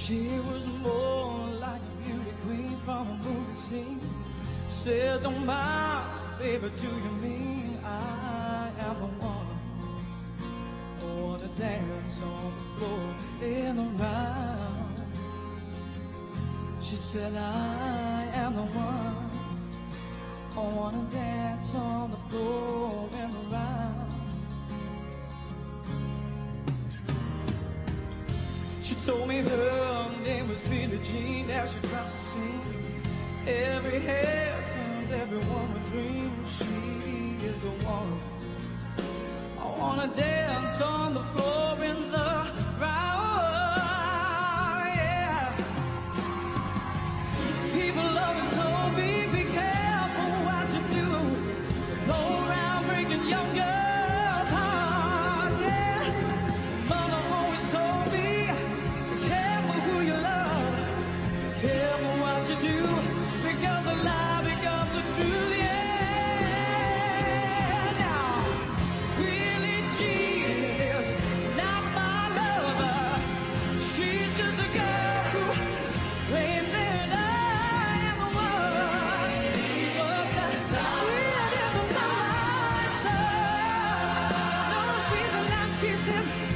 She was more like a beauty queen from a movie scene. Said, don't mind, baby, do you mean I am the one who wanna dance on the floor in the round? She said, I am the one who wanna dance on the floor in the round. She told me her name was Billie Jean, that she tries to sing. Every head turns, everyone would dream she is the one. I wanna dance on the floor in the round, yeah. People love it so big, be careful what you do. Go around breaking young girls' hearts, yeah. Mother always told me, who you love, careful what you do, because a lie becomes the truth, yeah. Now, Billie Jean is not my lover. She's just a girl who claims that I am the one. But that kid isn't my son. No, she's a lie, she says.